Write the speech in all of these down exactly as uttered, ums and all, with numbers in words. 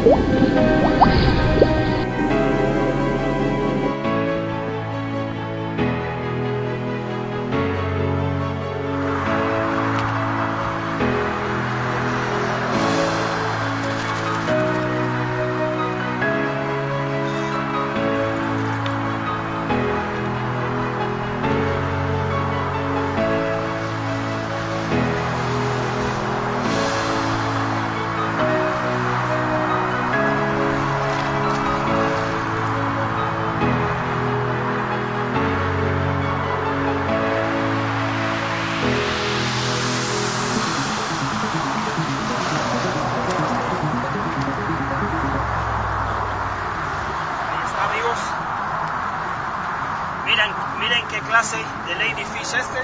Miren, miren qué clase de ladyfish este.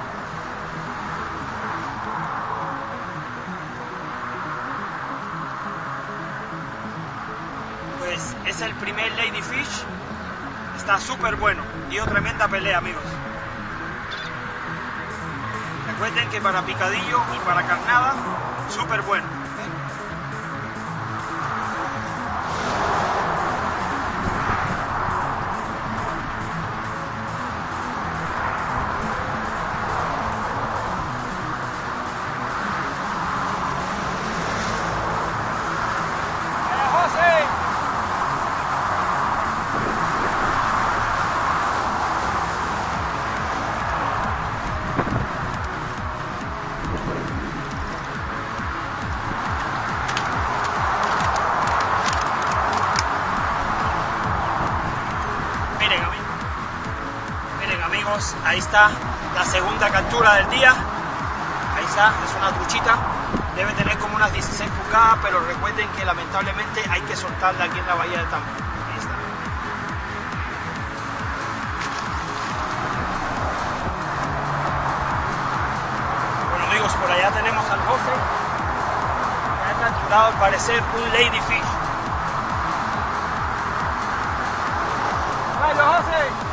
Pues es el primer ladyfish. Está súper bueno. Dio tremenda pelea, amigos. Recuerden que para picadillo y para carnada, súper bueno. Ahí está la segunda captura del día. Ahí está, es una truchita. Debe tener como unas dieciséis pulgadas, pero recuerden que lamentablemente hay que soltarla aquí en la bahía de Tampa. Ahí está. Bueno, amigos, por allá tenemos al José. Que ha capturado al parecer un ladyfish. ¡Vaya, José!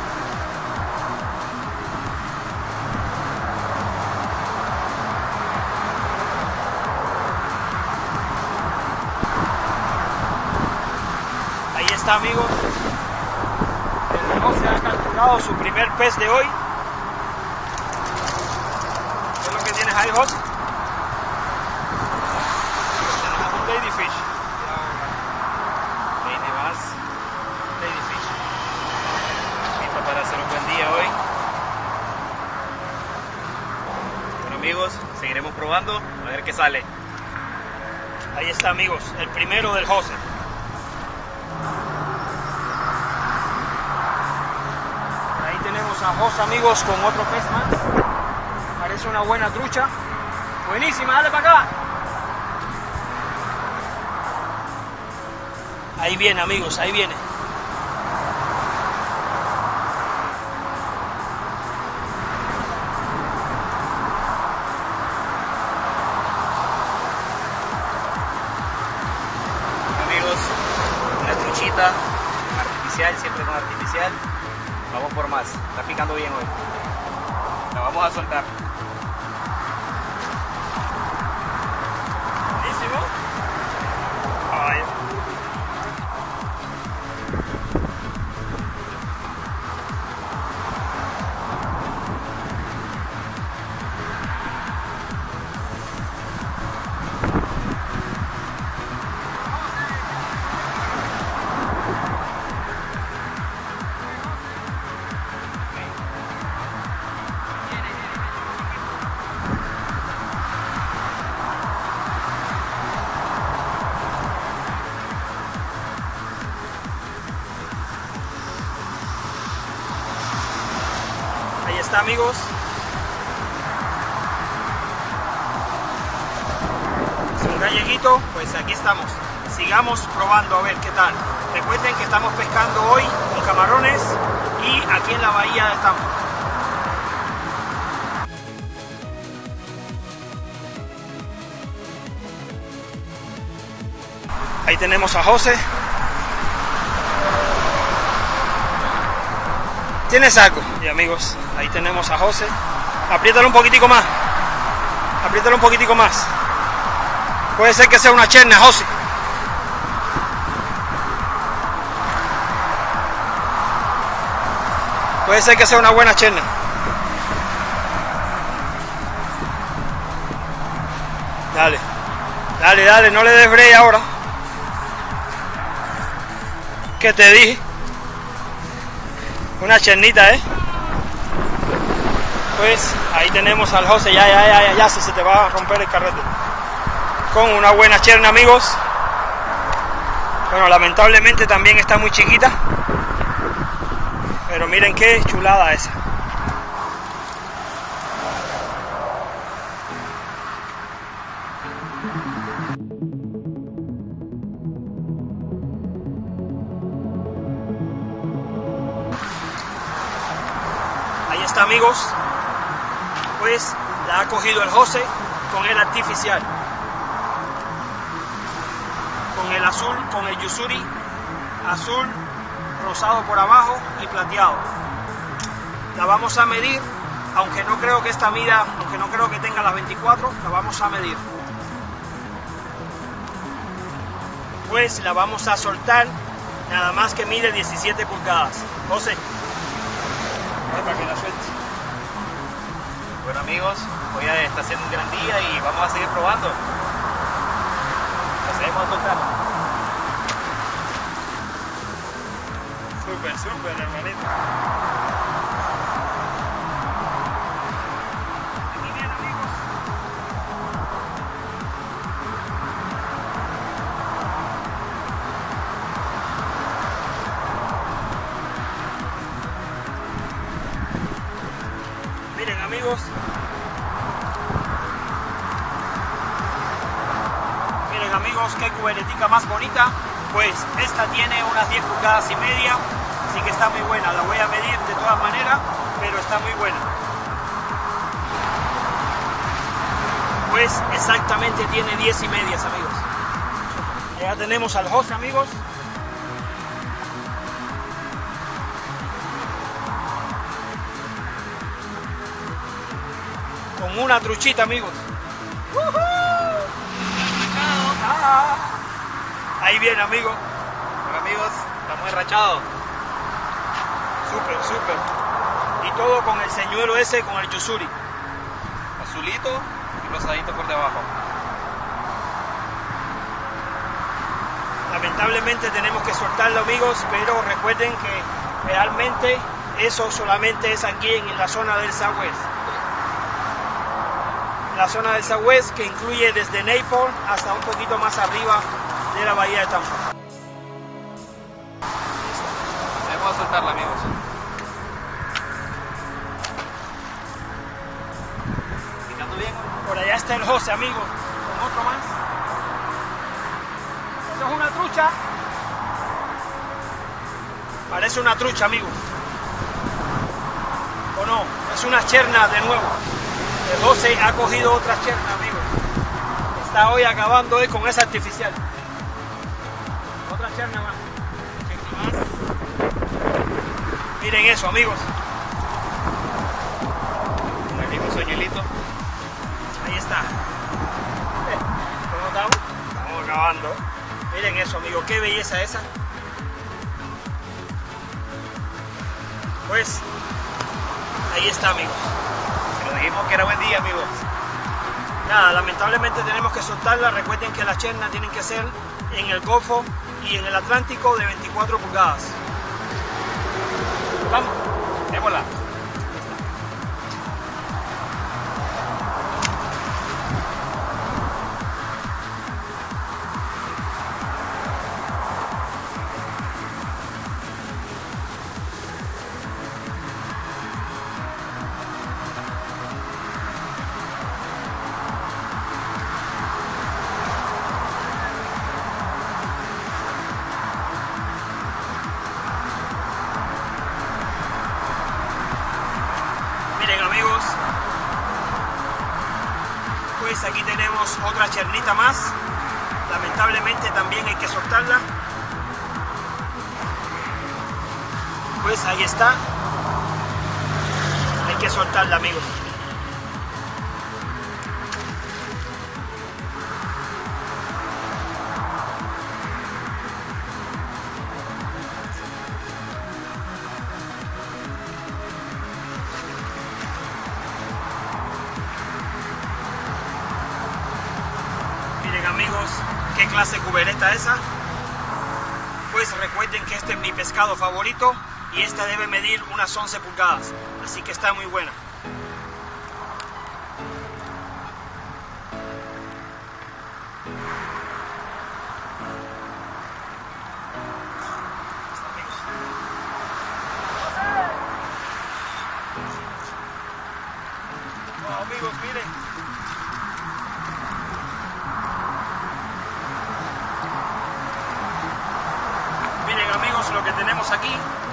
Amigos, el José ha capturado su primer pez de hoy. ¿Qué es lo que tienes ahí, José? Tenemos un ladyfish. Lady bass, ladyfish. Listo para hacer un buen día hoy. Bueno, amigos, seguiremos probando a ver qué sale. Ahí está, amigos, el primero del José. A José, amigos, con otro pez más. Parece una buena trucha. Buenísima, dale para acá. Ahí viene, amigos, ahí viene. Amigos, una truchita artificial, siempre con artificial. Vamos por más, está picando bien hoy. La vamos a soltar. Buenísimo. Ay. Ahí está, amigos. Es un galleguito, pues aquí estamos. Sigamos probando a ver qué tal. Recuerden que estamos pescando hoy con camarones y aquí en la bahía de Tampa. Ahí tenemos a José. ¿Tienes algo? Y amigos, ahí tenemos a José. Apriétalo un poquitico más. Apriétalo un poquitico más. Puede ser que sea una cherna, José. Puede ser que sea una buena cherna. Dale, dale, dale, no le des break ahora. ¿Qué te dije? Una chernita, ¿eh? Pues ahí tenemos al José, ya, ya, ya, ya, ya se, se te va a romper el carrete. Con una buena cherna, amigos. Bueno, lamentablemente también está muy chiquita. Pero miren qué chulada esa. Ahí está, amigos. Pues la ha cogido el José con el artificial. Con el azul, con el Yusuri azul, rosado por abajo y plateado. La vamos a medir, aunque no creo que esta mida, aunque no creo que tenga las veinticuatro, la vamos a medir. Pues la vamos a soltar, nada más que mide diecisiete pulgadas. José, para que la suelte. Bueno, amigos, hoy está siendo un gran día y vamos a seguir probando. Vamos a soltarla. Súper, súper, hermanito. Aquí bien, amigos. Miren, amigos. Miren, amigos, qué cuberetica más bonita. Pues esta tiene unas diez pulgadas y media, así que está muy buena. La voy a medir de todas maneras, pero está muy buena. Pues exactamente tiene diez y medias, amigos. Ya tenemos al José, amigos. Con una truchita, amigos. ¡Uh-huh! Ah. Ahí viene, amigo. Bueno, amigos, está muy enrachado. Súper, súper. Y todo con el señuelo ese, con el Yusuri. Azulito y rosadito por debajo. Lamentablemente tenemos que soltarlo, amigos, pero recuerden que realmente eso solamente es aquí en la zona del Southwest. La zona del Southwest, que incluye desde Naples hasta un poquito más arriba de la bahía de Tampa. Vamos a soltarla, amigos. ¿Picando bien? Por allá está el José, amigo, con otro más. Eso es una trucha. Parece una trucha, amigo. ¿O no? Es una cherna de nuevo. El José ha cogido otra cherna, amigo. Está hoy acabando hoy con esa artificial. Otra cherna más. Cherna más. Miren eso, amigos. El mismo señuelito. Ahí está. ¿Cómo estamos? Estamos acabando. Miren eso, amigos. Qué belleza esa. Pues ahí está, amigos. Pero dijimos que era buen día, amigos. Nada, lamentablemente tenemos que soltarla. Recuerden que las chernas tienen que ser en el Golfo y en el Atlántico de veinticuatro pulgadas. Vamos, démosla. Miren, amigos, pues aquí tenemos otra chernita más. Lamentablemente también hay que soltarla. Pues ahí está. Hay que soltarla, amigos. qué clase de cubereta esa. Pues recuerden que este es mi pescado favorito y esta debe medir unas once pulgadas, así que está muy buena. Oh, amigos, miren. Miren amigos, lo que tenemos aquí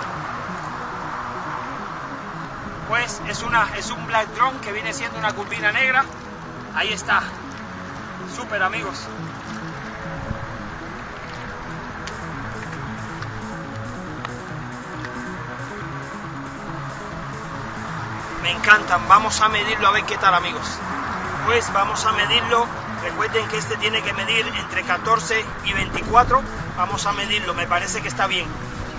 pues es una es un black drum que viene siendo una curvina negra. Ahí está, súper amigos. Me encantan. Vamos a medirlo a ver qué tal amigos. Pues vamos a medirlo. Recuerden que este tiene que medir entre catorce y veinticuatro. Vamos a medirlo, me parece que está bien.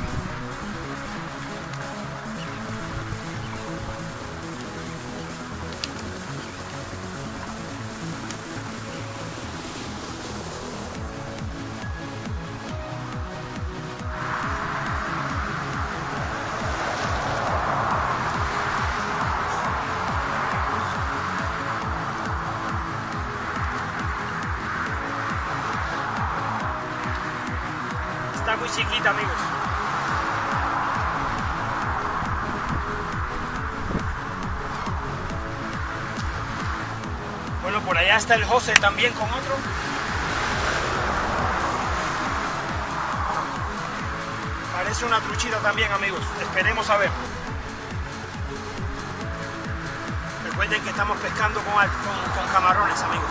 Está muy chiquita amigos. Bueno, por allá está el José también con otro. Parece una truchita también amigos. Esperemos a ver. Recuerden que estamos pescando con, con, con camarones amigos.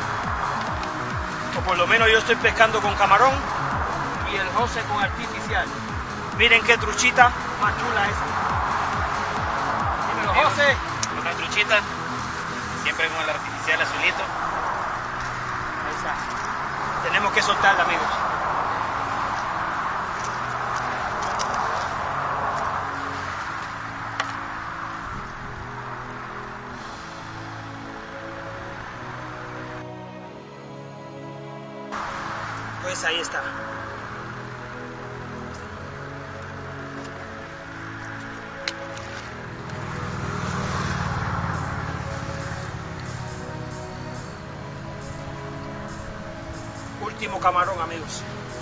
O por lo menos yo estoy pescando con camarón. Y el José con artificial. Miren qué truchita más chula esa. Dímelo, José. Otra truchita, siempre con el artificial azulito. Ahí está. Tenemos que soltarla, amigos. Pues ahí está. Último camarón amigos.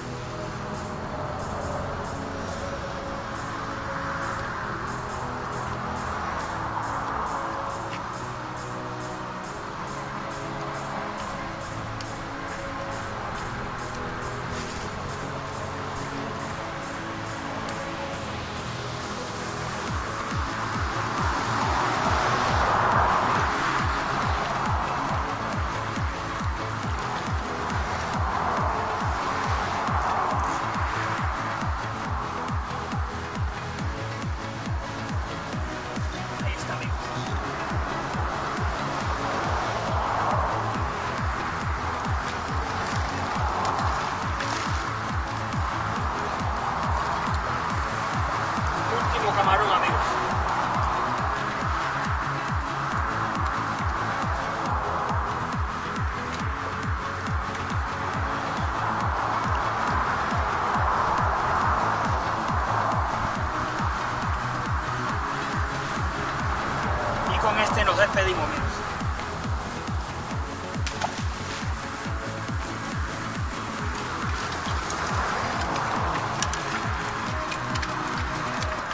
Camarón amigos. Y con este nos despedimos amigos.